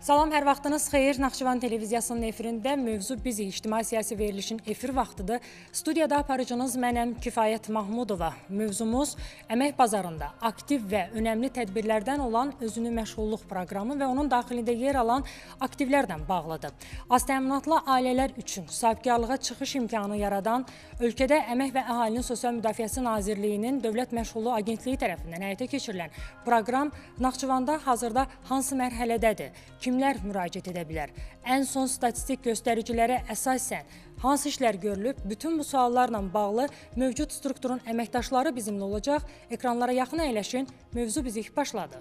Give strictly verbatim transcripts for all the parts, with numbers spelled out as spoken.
Salam, hər vaxtınız xeyir. Naxçıvan televiziyasının efirində mövzu bizi ictimai-siyasi verilişin efir vaxtıdır. Studiyada aparıcınız mənəm Kifayət Mahmudova. Mövzumuz əmək bazarında aktiv və önəmli tədbirlərdən olan özünü məşğulluq proqramı və onun daxilində yer alan aktivlərlə bağlıdır. Az təminatlı ailələr üçün sahibkarlığa çıxış imkanı yaradan, ölkədə Əmək və Əhalinin Sosial Müdafiəsi Nazirliyinin Dövlət Məşğulluq Agentliyi tərəfindən həyata keçirilən proqram Naxçıvanda hazırda hansı mərhələdədir? Kimlər müraciət edə bilər? Ən son statistik göstəricilərə əsasən hansı işlər görülüb? Bütün bu suallarla bağlı mövcud strukturun əməkdaşları bizimlə olacaq. Ekranlara yaxın əyləşin. Mövzu bizi başladı.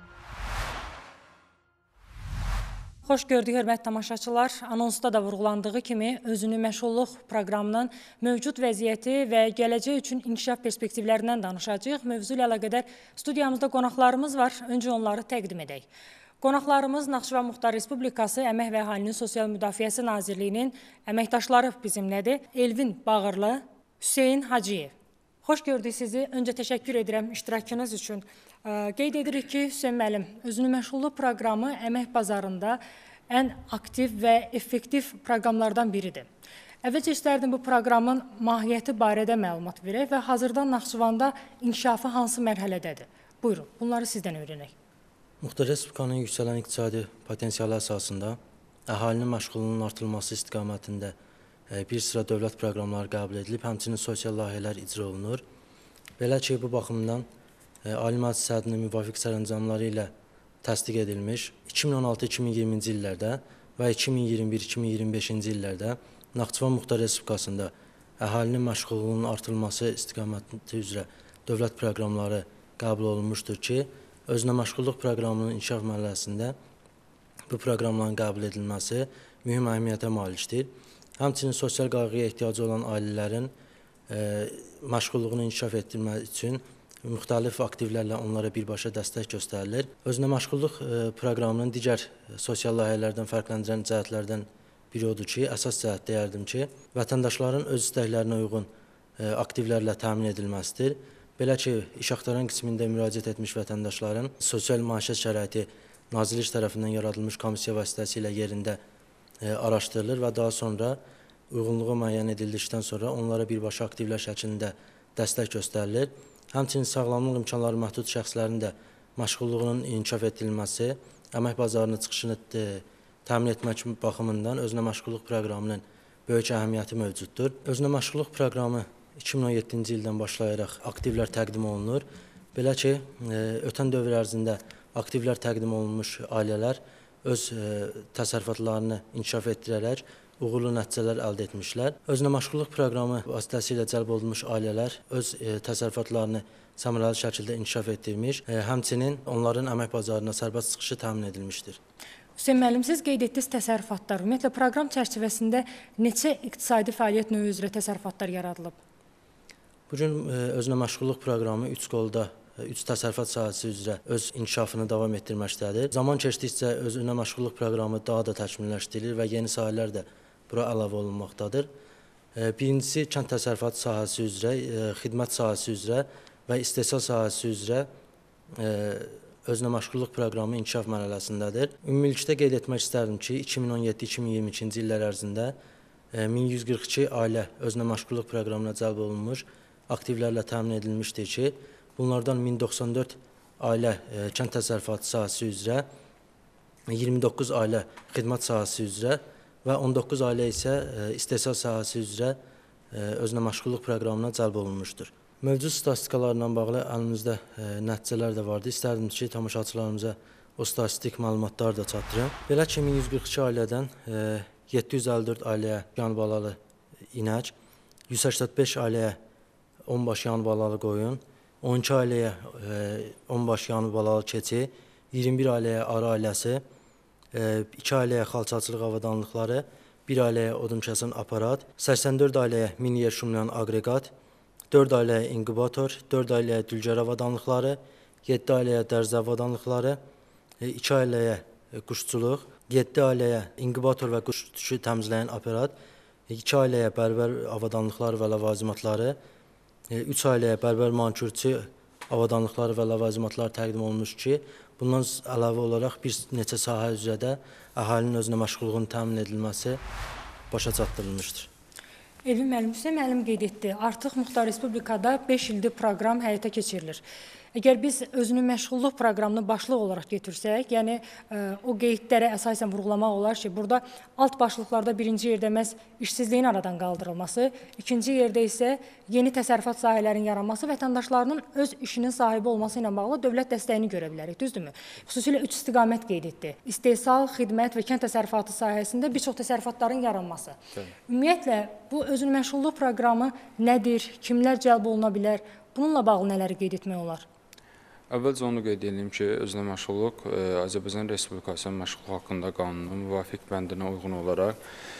Xoş gördük, hörmətli tamaşaçılar. Anonsda da vurğulandığı kimi özünü məşğulluq proqramının mövcud vəziyyəti və gələcək üçün inkişaf perspektivlərindən danışacağıq. Mövzu ilə əlaqədar studiyamızda qonaqlarımız var. Öncə onları təqdim edək. Qonaqlarımız Naxçıvan Muxtar Respublikası Əmək və Əhalinin Sosial Müdafiəsi Nazirliyinin əməkdaşları bizimlədir. Elvin Bağırlı, Hüseyin Hacıyev. Xoş gördük sizi. Öncə təşəkkür edirəm iştirakınız üçün. Qeyd edirik ki, Hüseyin müəllim, özünü məşğulluq proqramı əmək bazarında ən aktiv və effektiv proqramlardan biridir. Əvvəlcə istərdim bu proqramın mahiyyəti barədə məlumat verək və hazırda Naxçıvanda inkişafı hansı mərhələdədir? Buyurun, bunları sizdən öyrənək. Muxtar Respublikanın yüksələn iqtisadi potensialı əsasında əhalinin məşğulluğunun artırılması istiqamətində bir sıra dövlət proqramları qəbul edilib, həmçinin sosial layihələr icra olunur. Belə ki, bu baxımdan Ali Məclis sədrinin müvafiq sərəncamları ilə təsdiq edilmiş iki min on altı iki min iyirminci illərdə və iki min iyirmi bir iki min iyirmi beşinci illərdə Naxçıvan Muxtar Respublikasında əhalinin məşğulluğunun artırılması istiqaməti üzrə dövlət proqramları qəbul olunmuşdur ki, özünə məşğulluq proqramının inkişaf mərhələsində bu proqramların qəbul edilməsi mühüm əhəmiyyətə malikdir. Həmçinin sosial qayğıya ehtiyacı olan ailələrin e, məşğulluğunu inkişaf etdirmək üçün müxtəlif aktivlərlə onlara birbaşa dəstək göstərilir. Özünə məşğulluq e, proqramının digər sosial layihələrdən fərqləndirən cəhətlərdən biri odur ki, əsas cəhət deyərdim ki, vətəndaşların öz istəklərinə uyğun e, aktivlərlə təmin edilməsidir. Belə ki, iş axtaran qismində müraciət etmiş vətəndaşların sosial məişət şəraiti Nazirlik tərəfindən yaradılmış komissiya vasitəsilə yerində e, araşdırılır və daha sonra uyğunluğu müəyyən edildikdən sonra onlara birbaşa aktivlər şəklində dəstək göstərilir. Həmçinin sağlamlıq imkanları məhdud şəxslərin də məşğulluğunun inkişaf etdirilməsi, əmək bazarının çıxışını e, təmin etmək baxımından özünə məşğulluq proqramının böyük əhəmiyyəti mövcuddur. Özünə məşğulluq proqramı iki min on yeddinci ildən başlayaraq aktivlər təqdim olunur. Belə ki, ötən dövr ərzində aktivlər təqdim olunmuş ailələr öz təsərrüfatlarını inkişaf etdirərək uğurlu nəticələr əldə etmişlər. Özünə məşğulluq proqramı vasitəsilə cəlb olunmuş ailələr öz təsərrüfatlarını səmərəli şəkildə inkişaf etdirmiş, həmçinin onların əmək bazarına sərbəst çıxışı təmin edilmişdir. Hüseyin müəllim, siz qeyd etdiniz təsərrüfatlar. Ümumiyyətlə, proqram çərçivəsində neçə iqtisadi fəaliyyət növü üzrə təsərrüfatlar yaradılıb? Bugün özünə məşğulluq proqramı üç qolda, üç təsərrüfat sahəsi üzrə öz inkişafını davam etdirməkdədir. Zaman keçdikcə özünə məşğulluq proqramı daha da təkmilləşdirilir və yeni sahələr də bura əlavə olunmaqdadır. Birincisi, kənd təsərrüfatı sahəsi üzrə, xidmət sahəsi üzrə və istehsal sahəsi üzrə özünə məşğulluq proqramı inkişaf mərhələsindədir. Ümumilikdə qeyd etmək istərdim ki, iki min on yeddi iki min iyirmi ikinci illər ərzində min yüz qırx iki ailə özünə məşğulluq proqramına cəlb olunmuş, aktivlərlə təmin edilmişdir ki, bunlardan min doxsan dörd ailə e, kənd təsərrüfatı sahəsi üzrə, iyirmi doqquz ailə xidmət sahəsi üzrə və on doqquz ailə isə e, istehsal sahəsi üzrə e, özünə məşğulluq proqramına cəlb olunmuşdur. Mövcud statistikalarla bağlı əlimizdə e, nəticələr də vardı. İstərdim ki, tamaşaçılarımıza o statistik məlumatları da çatdırım. Belə ki, min yüz qırx iki ailədən e, yeddi yüz əlli dörd ailəyə yan balalı inək, yüz səksən beş ailəyə on baş yan balalı qoyun, on iki ailəyə on baş yan balalı keçi, iyirmi bir ailəyə arı ailəsi, iki ailəyə xalçaçılıq avadanlıqları, bir ailəyə odun kəsən aparat, səksən dörd ailəyə mini yer şumlayan aqreqat, dörd ailəyə inkubator, dörd ailəyə dülgər avadanlıqları, yeddi ailəyə dərzi avadanlıqları, iki ailəyə quşçuluq, yeddi ailəyə inkubator və quş tüşü təmizləyən aparat, iki ailəyə bərbər avadanlıqları və ləvazimatları, üç ailəyə bərbər mankürçü avadanlıqları və ləvazimatlar təqdim olunmuş ki, Bundan əlavə olaraq bir neçə sahə üzrə də əhalinin özünə məşğulluğun təmin edilməsi başa çatdırılmışdır. Elvin müəllim, Hüseyn müəllim qeyd etdi, artıq Muxtar Respublikada beş ildir proqram həyata keçirilir. Əgər biz özünün məşğulluq proqramını başlıq olaraq götürsək, yəni o qeydlərə əsasən vurğulamaq olar ki, burada alt başlıqlarda birinci yerdə məhz işsizliyin aradan qaldırılması, ikinci yerdə isə yeni təsərrüfat sahələrinin yaranması, vətəndaşlarının öz işinin sahibi olması ilə bağlı dövlət dəstəyini görə bilərik, düzdürmü? Xüsusilə üç istiqamət qeyd etdi. İstehsal, xidmət və kənd təsərrüfatı sahəsində bir çox təsərrüfatların yaranması. Ümumiyyətlə, bu özünün məşğulluq proqramı nədir, kimlər cəlb oluna bilər, bununla bağlı nələri qeyd etmək olar? Əvvəlcə onu qeyd edeyim ki, özünə məşğulluq Azərbaycan Respublikasının məşğulluq haqqında qanununun müvafiq bəndinə uyğun olaraq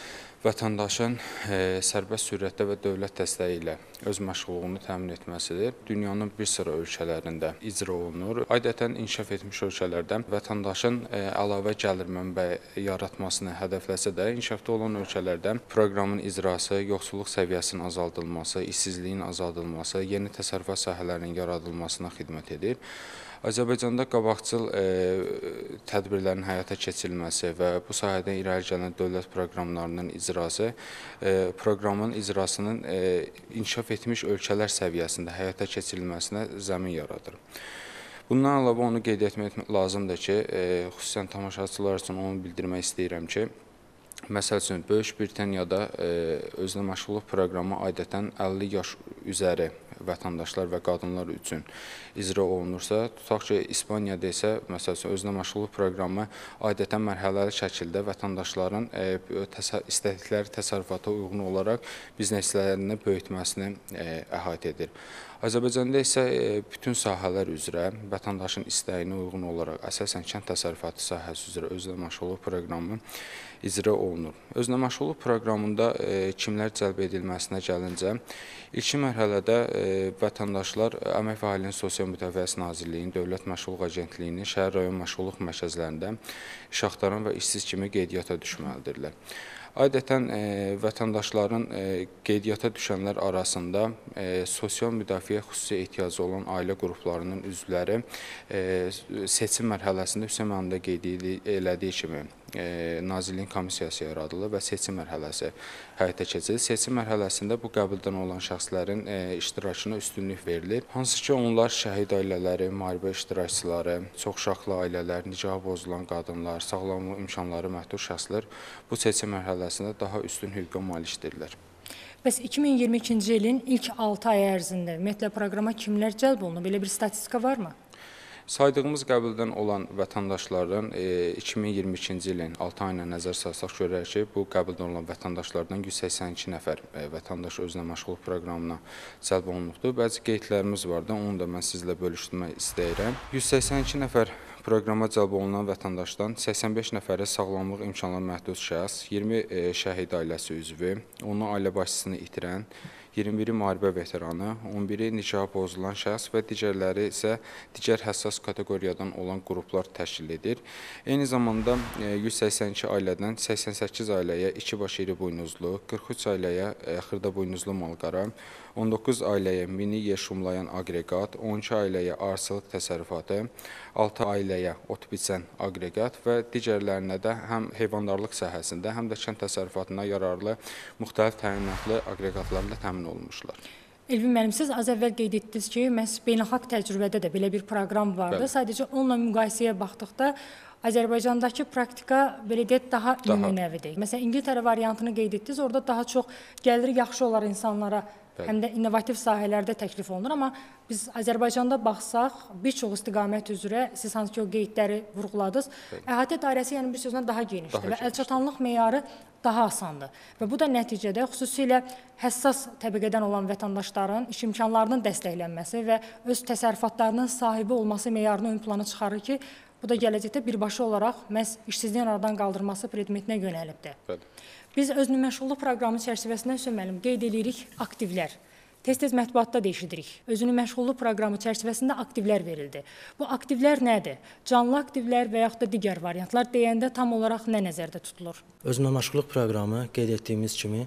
vətəndaşın sərbəst sürətdə və dövlət dəstəyi ilə öz məşğulluğunu təmin etməsidir. Dünyanın bir sıra ölkələrində icra olunur. Adətən inkişaf etmiş ölkələrdə vətəndaşın əlavə gəlir mənbəyi yaratmasını hədəfləsə də, inkişafda olan ölkələrdə proqramın icrası, yoxsulluq səviyyəsinin azaldılması, işsizliyin azaldılması, yeni təsərrüfat sahələrinin yaradılmasına xidmət edir. Azərbaycanda qabaqcıl e, tədbirlərin həyata keçirilməsi və bu sahədə irəli gələn dövlət proqramlarının icrası e, proqramın icrasının e, inkişaf etmiş ölkələr səviyyəsində həyata keçirilməsinə zəmin yaradır. Bundan əlavə onu qeyd etmək lazımdır ki, e, xüsusən tamaşaçılar üçün onu bildirmək istəyirəm ki, məsəl üçün, Böyük Britaniyada e, özünə məşğulluq proqramı adətən əlli yaş üzəri vətəndaşlar və qadınlar üçün icra olunursa, tutaq ki, İspaniyada isə, məsəl üçün, özünə məşğulluq proqramı adətən mərhələli şəkildə vətəndaşların e, təsə, istədikləri təsərrüfata uyğun olaraq bizneslərini böyütməsini e, əhatə edir. Azərbaycanda isə bütün sahələr üzrə vətəndaşın istəyinə uyğun olaraq əsasən kənd təsərrüfatı sahəsi üzrə özünə məşğulluq proqramı icra olunur. Özünə məşğulluq proqramında e, kimlər cəlb edilməsinə gəlincə, ilkin mərhələdə e, vətəndaşlar Əmək və Əhalinin Sosial Müdafiəsi Nazirliyinin, Dövlət Məşğulluq Agentliyinin, şəhər rayon məşğulluq mərkəzlərində iş axtaran və işsiz kimi qeydiyyata düşməlidirlər. Adətən e, vətəndaşların e, qeydiyyata düşənlər arasında e, sosial müdafiə xüsusi ehtiyacı olan ailə qruplarının üzvləri e, seçim mərhələsində Hüseyn müəllim də qeyd elədiyi kimi e, Nazirliyin komissiyası yaradılır və seçim mərhələsi həyata keçirilir. Seçim mərhələsində bu qəbuldan olan şəxslərin e, iştirakına üstünlük verilir. Hansı ki, onlar şəhid ailələri, müharibə iştirakçıları, çoxuşaqlı ailələr, nikaha pozulan qadınlar, sağlamlıq imkanları məhdud şəxslər bu seçim mərhələsində daha üstün hüquqa malikdirlər. Bəs iki min iyirmi ikinci ilin ilk altı ay ərzində ümumiyyətlə proqrama kimlər cəlb olunub? Belə bir statistika varmı? Saydığımız qəbuldan olan vətəndaşların e, iki min iyirmi ikinci ilin altı ayına nəzər salsaq görək ki, bu qəbuldan olan vətəndaşlardan yüz səksən iki nəfər e, vətəndaş özünə məşğulluq proqramına cəlb olunubdur. Bəzi qeydlərimiz var da, onu da mən sizlə bölüşdürmək istəyirəm. yüz səksən iki nəfər proqrama cəlb olunan vətəndaşdan səksən beş nəfəri sağlamlıq imkanları məhdud şəxs, iyirmi e, şəhid ailəsi üzvü, onun ailə başçısını itirən, iyirmi biri müharibə veteranı, on biri nikaha pozulan şəxs və digərləri isə digər həssas kateqoriyadan olan qruplar təşkil edir. Eyni zamanda yüz səksən iki ailədən səksən səkkiz ailəyə iki baş iri buynuzlu, qırx üç ailəyə xırda buynuzlu malqara, on doqquz ailəyə mini yer şumlayan aqreqat, on iki ailəyə arıçılıq təsərrüfatı, altı ailəyə ot biçən aqreqat və digərlərinə də həm heyvandarlıq sahəsində, həm də kənd təsərrüfatına yararlı müxtəlif təminatlı aqreqatlarla təmin olunmuşlar. Elvin müəllim, siz az əvvəl qeyd etdiniz ki, məhz beynəlxalq təcrübədə də belə bir proqram vardı. Bəli. Sadəcə onunla müqayisəyə baxdıqda Azərbaycandakı praktika belə deyək daha nümunəvidir. Məsələn, İngiltərə variantını qeyd etdiniz, orada daha çox gəliri yaxşı olan insanlara həm də innovativ sahələrdə təklif olunur, amma biz Azərbaycanda baxsaq, bir çox istiqamət üzrə, siz hansı ki o qeydləri vurğuladınız, əhatə dairəsi yəni bir sözlə daha genişdir və əlçatanlıq meyarı daha asandır. Və bu da nəticədə xüsusilə həssas təbəqədən olan vətəndaşların iş imkanlarının dəstəklənməsi və öz təsərrüfatlarının sahibi olması meyarını ön plana çıxarır ki, bu da gələcəkdə birbaşa olaraq məhz işsizliyin aradan qaldırılması predmetinə yönəlibdir. Bəli. Biz özünün məşğulluq proqramı çərçivəsində Hüseyn müəllim qeyd edirik aktivlər. Tez-tez mətbuatda da eşidirik. Özünün məşğulluq proqramı çərçivəsində aktivlər verildi. Bu aktivlər nədir? Canlı aktivlər və yaxud da digər variantlar deyəndə tam olaraq nə nəzərdə tutulur? Özünə məşğulluq proqramı qeyd etdiyimiz kimi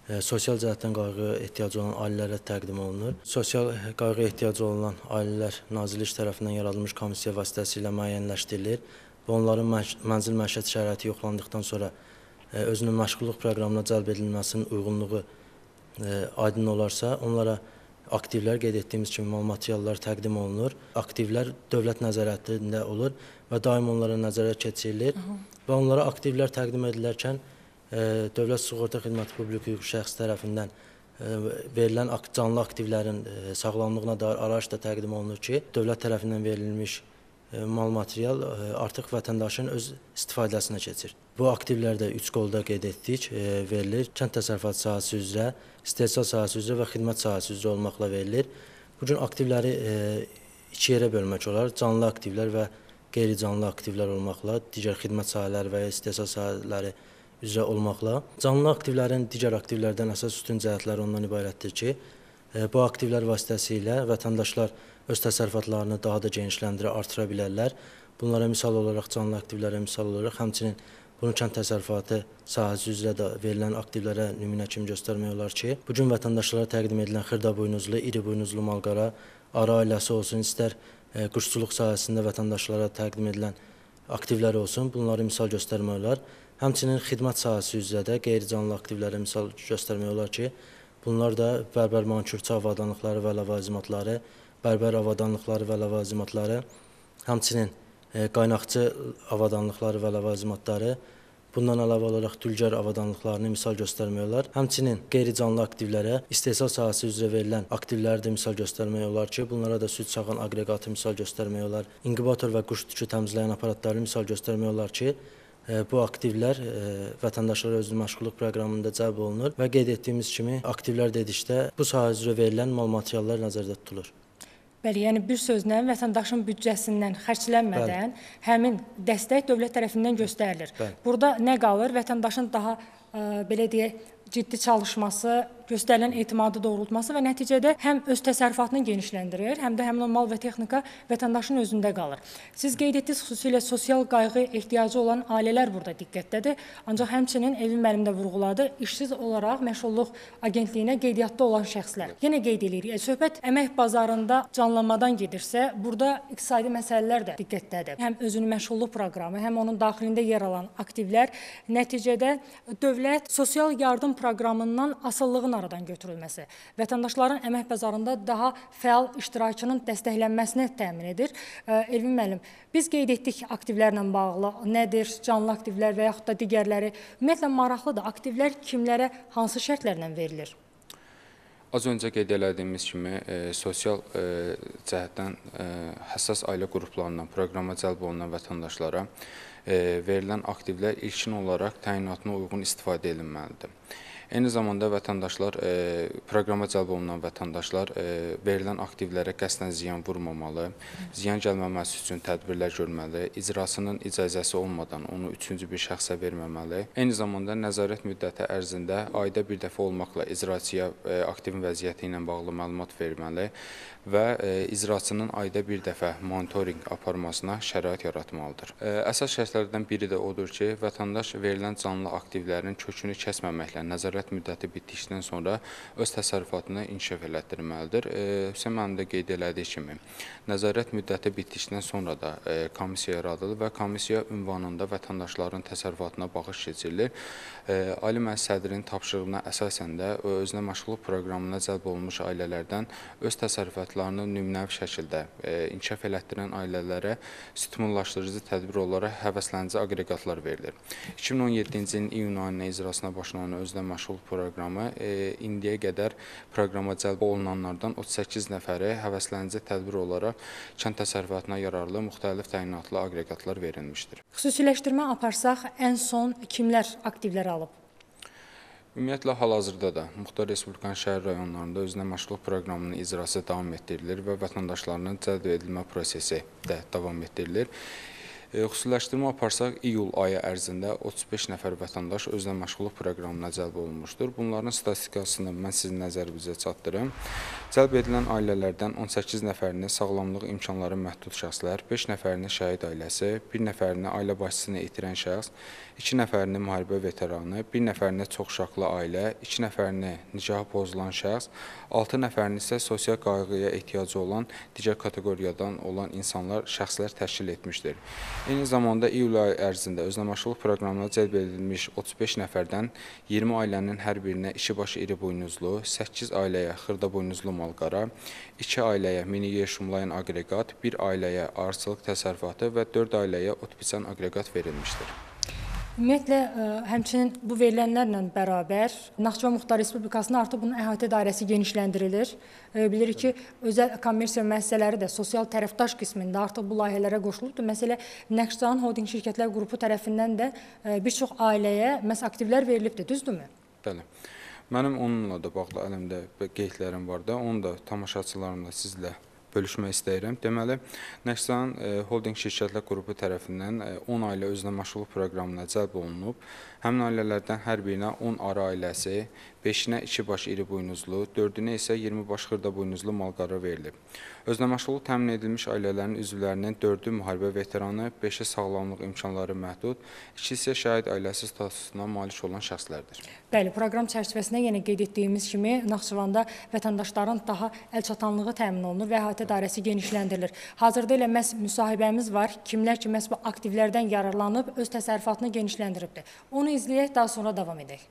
sosial cəhətdən qayğı ehtiyacı olan ailələrə təqdim olunur. Sosial qayğı ehtiyacı olan ailələr Nazirlik tərəfindən yaradılmış komissiya vasitəsilə müəyyənləşdirilir və onların mənzil məişət şəraiti yoxlandıqdan sonra özünün məşğulluq proqramına cəlb edilməsinin uyğunluğu aydın olarsa, onlara aktivlər, qeyd etdiyimiz kimi mal materiallar təqdim olunur. Aktivlər dövlət nəzarətində olur və daim onlara nəzərət keçirilir və onlara aktivlər təqdim edilərkən Dövlət Sığorta Xidməti publik hüquqi şəxs tərəfindən verilən canlı aktivlərin sağlamlığına dair arayış da təqdim olunur ki, dövlət tərəfindən verilmiş mal material artıq vətəndaşın öz istifadəsinə keçir. Bu aktivlər də üç qolda qeyd etdik, verilir. Kənd təsərrüfatı sahəsi üzrə, istehsal sahəsi üzrə və xidmət sahəsi üzrə olmaqla verilir. Bu gün aktivləri iki yerə bölmək olar. Canlı aktivlər və qeyri-canlı aktivlər olmaqla, digər xidmət sahələri və ya istehsal sahələri üzrə olmaqla. Canlı aktivlərin digər aktivlərdən əsas üstün cəhətləri ondan ibarətdir ki, bu aktivlər vasitəsilə vətəndaşlar öz təsərrüfatlarını daha da genişləndirə, artıra bilərlər. Bunlara misal olaraq, canlı aktivlərə misal olaraq, həmçinin bunu kənd təsərrüfatı sahəsi üzrə də verilən aktivlərə nümunə kimi göstərmək olar ki, bugün vətəndaşlara təqdim edilən xırda buynuzlu, iri buynuzlu malqara, ara ailəsi olsun, istər quşçuluq sahəsində vətəndaşlara təqdim edilən aktivlər olsun, bunları misal göstərmək olar. Həmçinin xidmət sahəsi üzrə də qeyri-canlı aktivlərə misal göstərmək olar ki, bunlar da bərbər mankürçü avadanlıqları və ləvazimatları, bərbər avadanlıqları və ləvazimatları, həmçinin qaynaqçı avadanlıqları və ləvazimatları, bundan əlavə olaraq dülgər avadanlıqlarını misal göstərmək olar. Həmçinin qeyri-canlı aktivlərə istehsal sahəsi üzrə verilən aktivləri də misal göstərmək olar ki, bunlara da süd çağan aqreqatı misal göstərmək olar. İnkubator və quş tükü təmizləyən aparatları misal göstərmək olar ki, bu aktivlər vətəndaşlara özünün məşğulluq proqramında cəlb olunur və qeyd etdiyimiz kimi aktivlər dedikdə bu sahə üzrə verilən mal materiallar nəzərdə tutulur. Bəli, yəni bir sözlə vətəndaşın büdcəsindən xərclənmədən Bəli. Həmin dəstək dövlət tərəfindən göstərilir. Bəli. Burada nə qalır? Vətəndaşın daha ə, belə deyək, ciddi çalışması, göstərilən etimadı doğrultması və nəticədə həm öz təsərrüfatını genişləndirir, həm də həmin o mal və texnika vətəndaşın özündə qalır. Siz qeyd etdiniz, xüsusilə sosial qayğı ehtiyacı olan ailələr burada diqqətdədir. Ancaq həmçinin Elvin müəllim də vurğuladı, işsiz olaraq məşğulluq agentliyinə qeydiyyatda olan şəxslər. Yenə qeyd edirik, söhbət əmək bazarında canlanmadan gedirsə, burada iqtisadi məsələlər də diqqətdədir. Həm özünün məşğulluq proqramı, həm onun daxilində yer alan aktivlər, nəticədə dövlət sosial yardım proqramından asıllığın aradan götürülməsi, vətəndaşların əmək bazarında daha fəal iştirakının dəstəklənməsini təmin edir. Elvin müəllim, biz qeyd etdik aktivlərlə bağlı, nədir, canlı aktivlər və yaxud da digərləri. Ümumiyyətlə, maraqlıdır, aktivlər kimlərə, hansı şərtlərlə verilir? Az öncə qeyd elədiyimiz kimi, e, sosial e, cəhətdən e, həssas ailə qruplarından proqrama cəlb olunan vətəndaşlara e, verilən aktivlər ilkin olaraq təyinatına uyğun istifadə edilməlidir. Eyni zamanda vətəndaşlar, e, proqrama cəlb olunan vətəndaşlar e, verilən aktivlərə qəsdən ziyan vurmamalı, ziyan gəlməməsi üçün tədbirlər görməli, icrasının icazəsi olmadan onu üçüncü bir şəxsə verməməli. Eyni zamanda nəzarət müddəti ərzində ayda bir dəfə olmaqla icraçıya e, aktivin vəziyyəti ilə bağlı məlumat verməli və e, icraçının ayda bir dəfə monitorinq aparmasına şərait yaratmalıdır. E, əsas şərtlərdən biri də odur ki, vətəndaş verilən canlı aktivlərin kökünü kəsməməklə nəzarət müddəti bitdikdən sonra öz təsərrüfatını inkişaf elətdirməlidir. E, Hüseyn müəllim də qeyd elədiyi kimi, nəzarət müddəti bitdikdən sonra da e, komissiya yaradılır və komissiya ünvanında vətəndaşların təsərrüfatına baxış keçirilir. E, Ali Məclis sədrinin tapşırığına əsasən də özünə məşğulluq proqramına cəlb olunmuş ailələrdən öz təsərrüfatlarını nümunəvi şəkildə e, inkişaf elətdirən ailələrə stimullaşdırıcı tədbir olaraq həvəsləndirici aqreqatlar verilir. iki min on yeddinci ilin iyun ayına icrasına başlanan özünə məşğulluq proqramı e, indiyə qədər proqrama cəlb olunanlardan otuz səkkiz nəfəri həvəsləndirici tədbir olaraq kənd təsərrüfatına yararlı müxtəlif təyinatlı aqreqatlar verilmişdir. Xüsusiləşdirmə aparsaq, ən son kimlər aktivlər alıb? Ümumiyyətlə, hal-hazırda da Muxtar Respublikanın şəhər rayonlarında özünə məşğulluq proqramının icrası davam etdirilir və vətəndaşlarının cəlb edilmə prosesi də davam etdirilir. Xüsusiləşdirmə aparsaq, iyul ayı ərzində otuz beş nəfər vətəndaş özünə məşğulluq proqramına cəlb olunmuşdur. Bunların statistikasını mən sizin nəzərinizə çatdırım. Cəlb edilən ailələrdən on səkkiz nəfərini sağlamlıq imkanları məhdud şəxslər, beş nəfərini şəhid ailəsi, bir nəfərini ailə başçısını itirən şəxs, iki nəfərini müharibə veteranı, bir nəfərini çoxuşaqlı ailə, iki nəfərini nicahı pozulan şəxs, altı nəfərini isə sosial qayğıya ehtiyacı olan digər kateqoriyadan olan insanlar, şəxslər təşkil etmişdir. Eyni zamanda iyul ayı ərzində özünəməşğulluq proqramına cəlb edilmiş otuz beş nəfərdən iyirmi ailənin hər birinə işi başı iri buynuzlu, səkkiz ailəyə xırda buynuzlu malqara, iki ailəyə mini yer şumlayan aqreqat, bir ailəyə arıçılıq təsərrüfatı və dörd ailəyə ot biçən aqreqat verilmişdir. Ümumiyyətlə, həmçinin bu verilənlərlə bərabər Naxçıvan Muxtar Respublikasında artıq bunun əhatə dairəsi genişləndirilir. Bilirik ki, özəl kommersiya müəssisələri də sosial tərəfdaş qismində artıq bu layihələrə qoşulubdur. Məsələ, Naxçıvan Holding Şirkətlər Qrupu tərəfindən də bir çox ailəyə məhz aktivlər verilibdir, düzdürmü? Bəli. Mənim onunla da bağlı əlimdə qeydlərim var da, onu da tamaşaçılarımla sizlə bölüşmək istəyirəm. Deməli, Naxçıvan Holding Şirkətlər Qrupu tərəfindən on ailə özünəməşğulluq proqramına cəlb olunub. Həmin ailələrdən hər birinə on arı ailəsi, beşinə iki baş iri buynuzlu, dördünə isə iyirmi baş xırda buynuzlu malqara verilib. Özünəməşğulluq təmin edilmiş ailələrin üzvlərinin dördü müharibə veteranı, beşi sağlamlıq imkanları məhdud, ikisi isə şəhid ailəsi statusuna malik olan şəxslərdir. Bəli, proqram çərçivəsində yenə qeyd etdiyimiz kimi Naxçıvanda vətəndaşların daha əlçatanlığı təmin olunur və əhatə dairəsi genişləndirilir. Hazırda elə məhz müsahibəmiz var, kimlər ki, məhz bu aktivlərdən yararlanıb öz təsərrüfatını genişləndiribdir. Onu izləyək, daha sonra davam edək.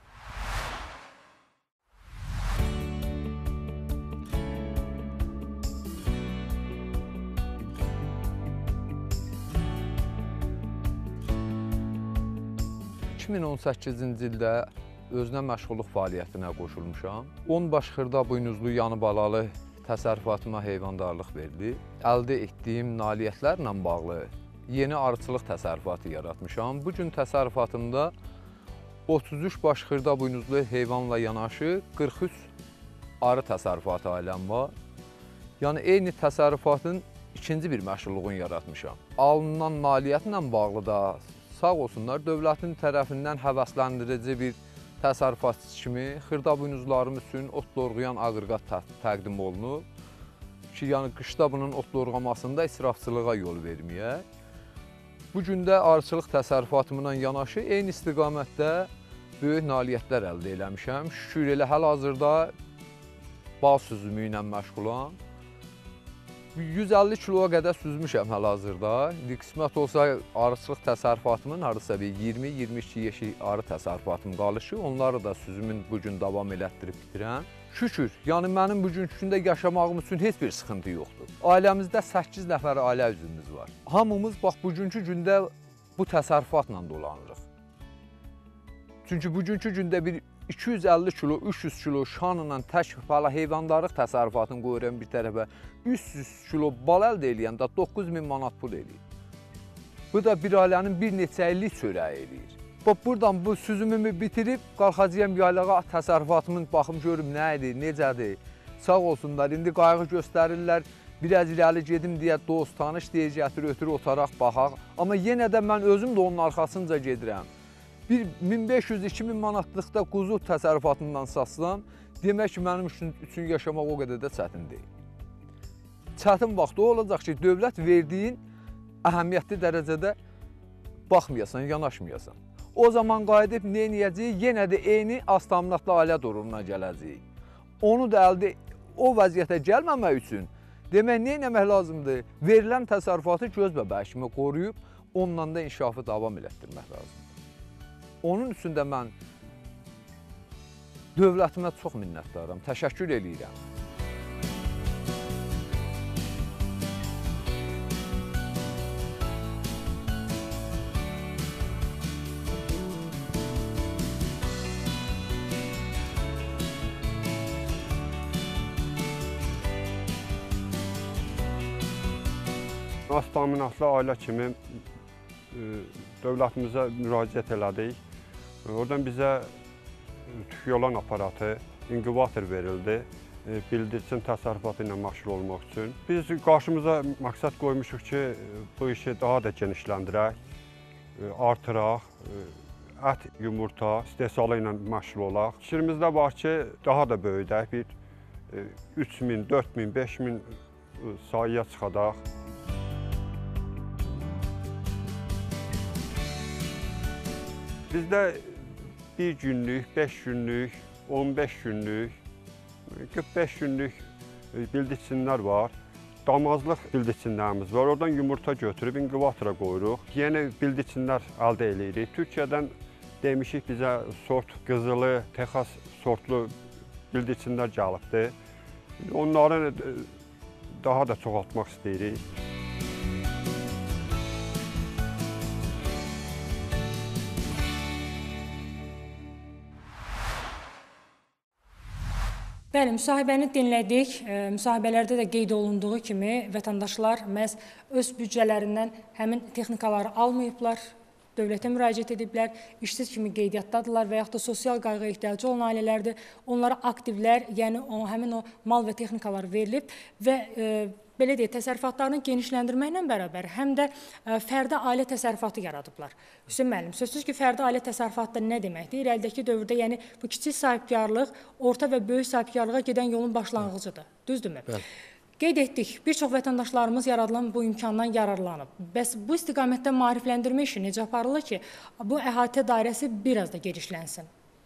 iki min on səkkizinci ildə özünə məşğulluq fəaliyyətinə qoşulmuşam. on baş xırda buynuzlu yanı balalı təsərrüfatıma heyvandarlıq verildi. Əldə etdiyim nailiyyətlərlə bağlı yeni arıçılıq təsərrüfatı yaratmışam. Bu gün təsərrüfatımda otuz üç baş xırda buynuzlu heyvanla yanaşı qırx üç arı təsərrüfatı ailəm var. Yəni, eyni təsərrüfatın ikinci bir məşğulluğunu yaratmışam. Alınan nailiyyətlə bağlı da sağ olsunlar, dövlətin tərəfindən həvəsləndirici bir təsərrüfatçı kimi xırda buynuzlarımız üçün ot doğrayan aqreqat təqdim olunub ki, yəni qışda bunun ot doğramasında israfçılığa yol verməyək. Bu gün də arıçılıq təsərrüfatımla yanaşı eyni istiqamətdə böyük nailiyyətlər əldə eləmişəm. Şükür elə hal-hazırda bal süzümü ilə məşğulam. yüz əlli kiloya qədər süzmüşəm hal-hazırda. Qismət olsa arıçılıq təsərrüfatımın hardasa bir iyirmi iyirmi iki yeşik arı təsərrüfatım qalır ki, onları da süzümün bugün davam elətdirib bitirəm. Şükür, yəni mənim bugünkündə yaşamağım üçün heç bir sıxıntı yoxdur. Ailəmizdə səkkiz nəfər ailə üzvümüz var. Hamımız bax bugünkü gündə bu təsərrüfatla dolanırıq. Çünki bugünkü gündə bir iki yüz əlli kilo, üç yüz kilo şanla tək bala heyvandarlıq təsərrüfatını qoyuram bir tərəfə, üç yüz kilo bal əldə eləyəndə doqquz min manat pul eləyir. Bu da bir ailənin bir neçə illik çörəyi eləyir. Bax, buradan bu süzümümü bitirib, qalxacağım yaylağa təsərrüfatımın baxım görüm nə idi, necədir. Sağ olsunlar, indi qayğı göstərirlər, biraz irəli gedim deyə dost, tanış deyə gətir, ötürü otaraq, baxaq. Amma yenə də mən özüm də onun arxasınca gedirəm. Bir min beş yüz iki min manatlıqda quzu təsərrüfatından satsam, demək ki, mənim üçün, üçün yaşamaq o qədər də çətin deyil. Çətin vaxt o olacaq ki, dövlət verdiyin əhəmiyyətli dərəcədə baxmayasan, yanaşmayasan. O zaman qayıdıb nə edəcəyik? Yenə də eyni aztamnatlı ailə durumuna gələcəyik. Onu da əldə, o vəziyyətə gəlməmək üçün demək, nə etmək lazımdır? Verilən təsərrüfatı göz bəbəyi kimi qoruyub, onunla da inkişafı davam elətdirmək lazımdır. Onun üçün də mən dövlətimə çox minnətdaram, təşəkkür edirəm. Az təminatlı ailə kimi dövlətimizə müraciət elədik. Oradan bizə tükyolan aparatı, inkubator verildi, bildirçin təsərrüfatı ilə məşğul olmaq üçün. Biz qarşımıza məqsəd qoymuşuq ki, bu işi daha da genişləndirək, artıraq, ət, yumurta istehsalı ilə məşğul olaq. Fikrimizdə var ki, daha da böyüdək, bir üç min, dörd min, beş min sayıya çıxadaq. Bizdə bir günlük, beş günlük, on beş günlük, qırx beş günlük bildirçinlər var. Damazlıq bildirçinlərimiz var. Oradan yumurta götürüb inkubatora qoyuruq. Yeni bildirçinlər əldə edirik. Türkiyədən demişik bizə sort qızılı, Texas sortlu bildirçinlər gəlibdir. Onları daha da çoxaltmaq istəyirik. Bəli, müsahibəni dinlədik. Müsahibələrdə də qeyd olunduğu kimi vətəndaşlar məhz öz büdcələrindən həmin texnikaları almayıblar, dövlətə müraciət ediblər, işsiz kimi qeydiyyatdadırlar və yaxud da sosial qayğı ehtiyacı olan ailələrdir. Onlara aktivlər, yəni o, həmin o mal və texnikalar verilib və e, belə deyək, təsərrüfatlarını genişləndirməklə bərabər həm də ə, fərdi ailə təsərrüfatı yaradıblar. Hüseyn müəllim, sözsüz ki, fərdi ailə təsərrüfatı nə deməkdir? İrəlidəki dövrdə, yəni bu kiçik sahibkarlıq, orta və böyük sahibkarlığa gedən yolun başlanğıcıdır. Düzdürmü? Bəli. Qeyd etdik, bir çox vətəndaşlarımız yaradılan bu imkandan yararlanıb. Bəs bu istiqamətdə maarifləndirmə işi necə aparılır ki, bu əhatə dairəsi biraz da genişlənsin?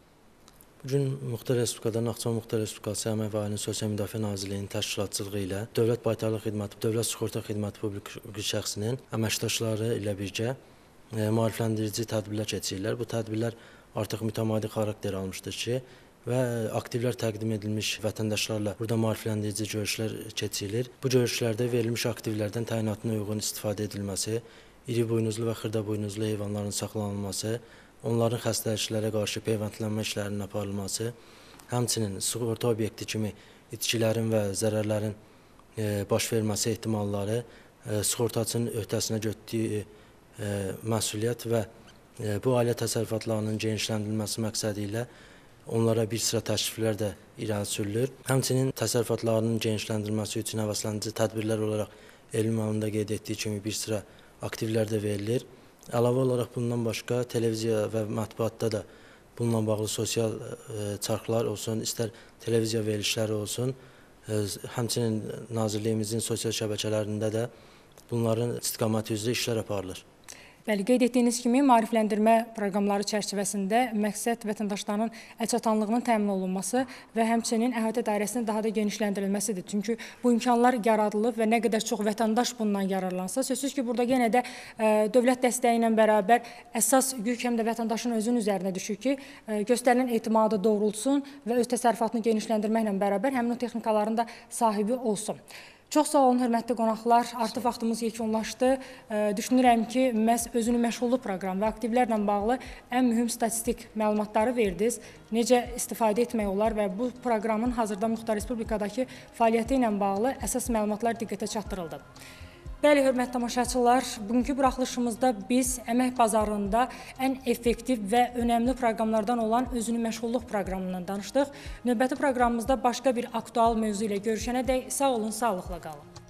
Bugün Muxtar Respublikada Naxçıvan Muxtar Respublikası Əmək və Ailə Sosial Müdafiə Nazirliyinin təşkilatçılığı ilə Dövlət Baytarlıq Xidməti, Dövlət Sığorta Xidməti Publik şəxsinin əməkdaşları ilə birgə e, maarifləndirici tədbirlər keçirirlər. Bu tədbirlər artıq mütəmadi xarakter almışdır ki, və aktivlər təqdim edilmiş vətəndaşlarla burada maarifləndirici görüşlər keçirilir. Bu görüşlərdə verilmiş aktivlərdən təyinatına uyğun istifadə edilməsi, iri buynuzlu və xırda buynuzlu heyvanların saxlanılması, onların xəstəliklərə qarşı peyvəndlənmə işlərinin aparılması, həmçinin sığorta obyekti kimi itkilərin və zərərlərin e, baş verməsi ehtimalları, e, sığortaçının öhdəsinə götürdüyü e, məsuliyyət və e, bu ailə təsərrüfatlarının genişləndirilməsi məqsədi ilə onlara bir sıra təkliflər də irəli sürülür. Həmçinin təsərrüfatlarının genişləndirilməsi üçün həvəsləndirici tədbirlər olaraq elm alanında qeyd etdiyi kimi bir sıra aktivlər də verilir. Əlavə olaraq bundan başqa televiziya və mətbuatda da bununla bağlı sosial e, çarxlar olsun, istər televiziya verilişləri olsun, e, həmçinin Nazirliyimizin sosial şəbəkələrində də bunların istiqaməti üzrə işlər aparılır. Bəli, qeyd etdiyiniz kimi maarifləndirmə proqramları çərçivəsində məqsəd vətəndaşların əlçatanlığının təmin olunması və həmçinin əhatə dairəsinin daha da genişləndirilməsidir. Çünki bu imkanlar yaradılıb və nə qədər çox vətəndaş bundan yararlansa, sözsüz ki, burada yenə də ə, dövlət dəstəyi ilə bərabər əsas yük həm də vətəndaşın özünün üzərinə düşür ki, ə, göstərilən etimadı doğrultsun və öz təsərrüfatını genişləndirməklə bərabər həmin o texnikaların da sahibi olsun. Çox sağ olun, hörmətli qonaqlar. Artıq vaxtımız yekunlaşdı. Düşünürəm ki, məhz özünü məşğulluq proqramı və aktivlərlə bağlı ən mühüm statistik məlumatları verdiniz. Necə istifadə etmək olar və bu proqramın hazırda Muxtar Respublikadakı fəaliyyəti ilə bağlı əsas məlumatlar diqqətə çatdırıldı. Bəli, hörmətli tamaşaçılar, bugünkü buraxılışımızda biz əmək bazarında ən effektiv və önəmli proqramlardan olan özünü məşğulluq proqramından danışdıq. Növbəti proqramımızda başqa bir aktual mövzu ilə görüşənədək sağ olun, sağlıqla qalın.